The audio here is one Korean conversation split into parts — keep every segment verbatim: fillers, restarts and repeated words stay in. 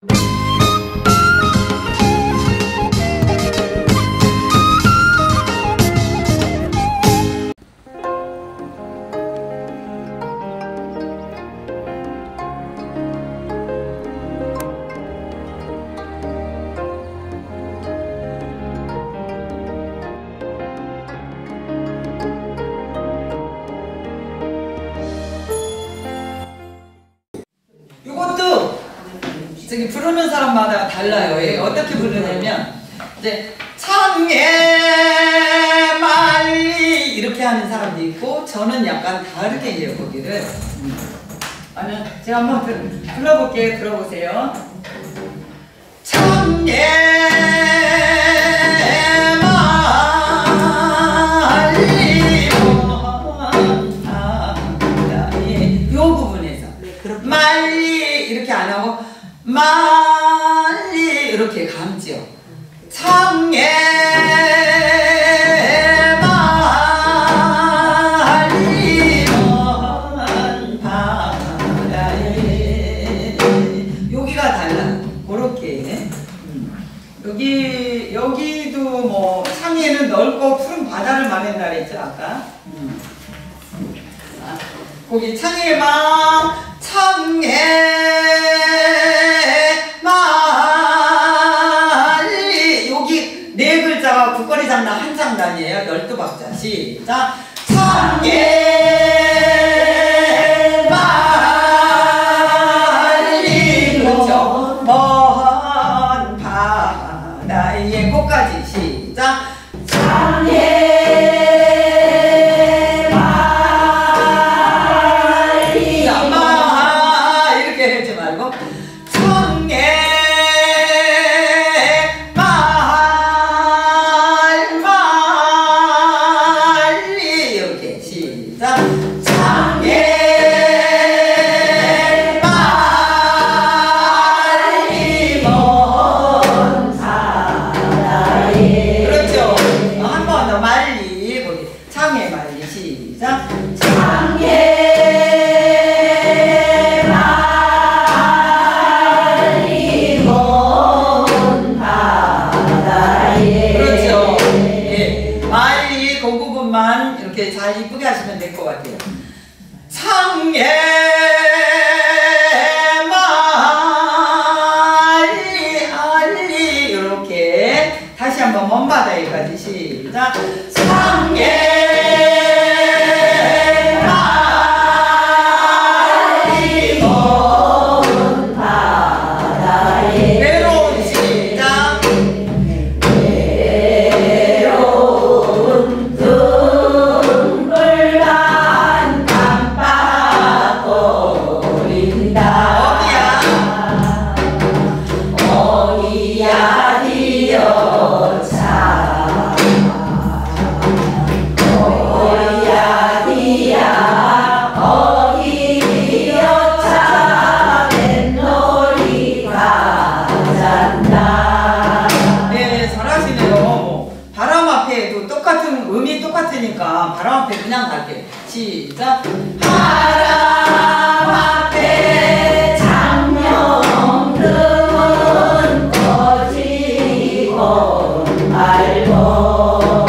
저기 부르는 사람마다 달라요. 예, 어떻게 부르냐면 이제 창에 말리 이렇게 하는 사람도 있고 저는 약간 다르게 해요 거기를. 아니 제가 한번 들, 불러볼게요. 들어보세요. 창에 말리 요 부분에서 말리 이렇게 안 하고 말리 이렇게 감지요. 창에 말리 먼 바다에 여기가 달라. 그렇게 여기 여기도 뭐 창에는 넓고 푸른 바다를 말한다 그랬죠 아까. 음. 아, 거기 창에 막 창에 네 글자가 국거리 장단 한 장단이에요. 열두 박자. 시작. 창에 말리 그렇죠. 먼 바다에 꽃까지. 시작. 창에 말리 마 이렇게 하지 말고 창에 이렇게 잘 이쁘게 하시면 될 것 같아요. 창에 말리 알리 이렇게 다시 한번 먼 바다에까지. 시작. 창에 말리 먼 바다에 외로운. 시작. 음이 똑같으니까 바람 앞에 그냥 갈게요. 시작. 바람 앞에 장명등은 꺼지고 말고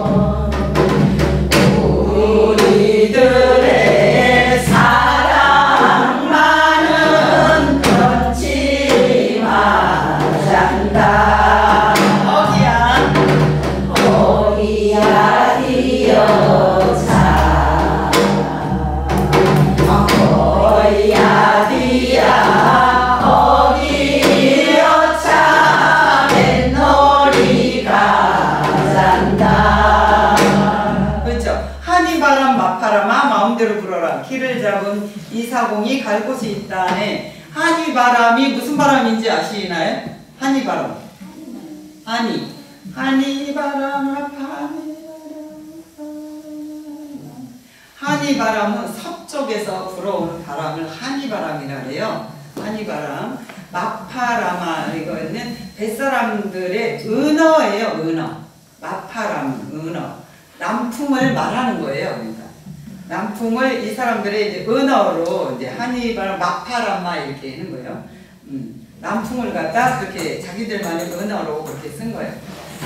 우리들의 사랑만은 끊지 말란다. 마음대로 불어라. 키를 잡은 이사공이 갈 곳이 있다네. 한이바람이 무슨 바람인지 아시나요? 한이바람. 한이. 한이바람 앞하니 한이바람은 서쪽에서 불어오는 바람을 한이바람이라 해요. 한이바람. 마파라마 이거는 뱃사람들의 은어예요. 은어. 마파람 은어. 남풍을 말하는 거예요. 그러니까 남풍을 이 사람들의 이제 은어로 이제 한이바람 마파라마 이렇게 하는 거예요. 음. 남풍을 갖다 그렇게 자기들만의 언어로 그렇게 쓴 거예요.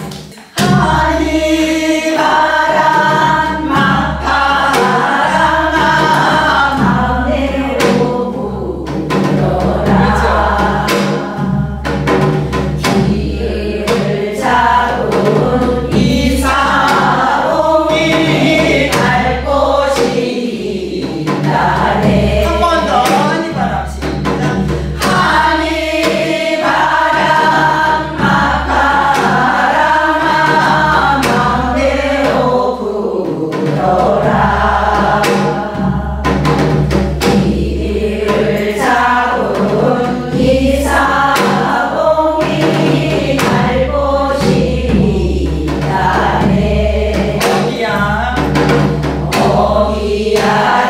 하니 바람 막 바람아 마음대로 불어라. 길을 잡은 이 사람이 갈 곳이 있다네. 한 번 더 하니 바람 시작. 하니 바람 막 바람아 마음대로 불어라. 길을 잡은 이 사봉이 갈 곳이 있다네. 어기야 어기야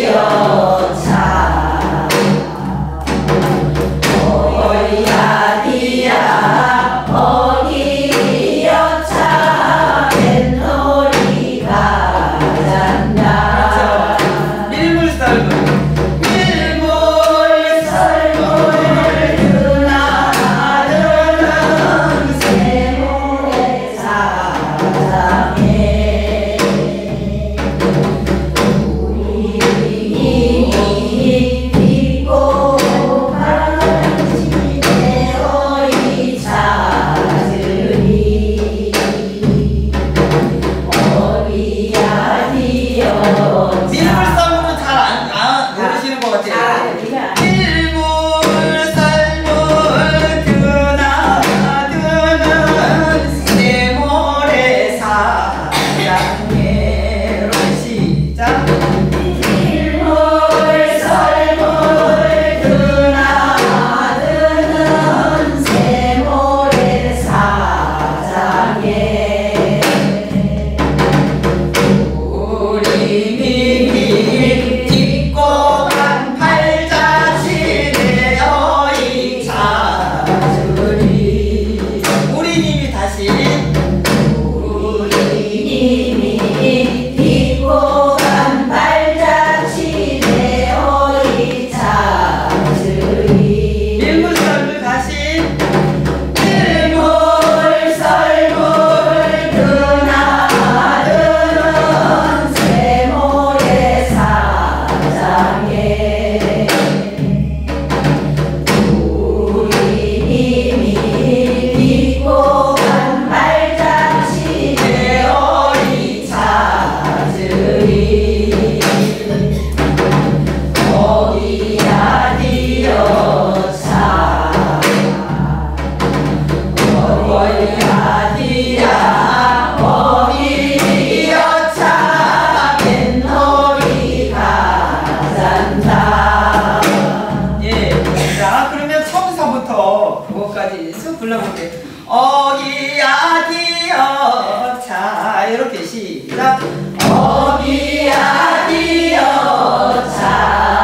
디어차 어기야 디야 어기여차 뱃놀이가 잔다. 밀물썰물 밀물썰물 드나드는 새모래 사장에 우리 이미 딛고 간 집에어이 찾으리. 어디야 디어 밀물썰물은 잘 안 아, 모르시는 것 같아요. 밀물썰물 드나드는 새모래 사장에 시작. 밀물썰물 드나드는 새모래 사장에 우리 님이 딛고 간 팔자신의 어이 찾으리. 우리 님이 다시 우리 님이 딛고 간 팔자신의 어이 찾으리. 밀물썰물 다시. 밀물썰물 드나드는 새모래 사장에 우리 님이 딛고 간 말자신의 어이 찾으리. 어디야 디어차 어디야 디야 어디여차 뱃놀이가 잔다. 예, 자 그러면 처음서부터 그거까지 쭉 불러볼게요. 어기야 디어차 이렇게 시작. 어기야 디어차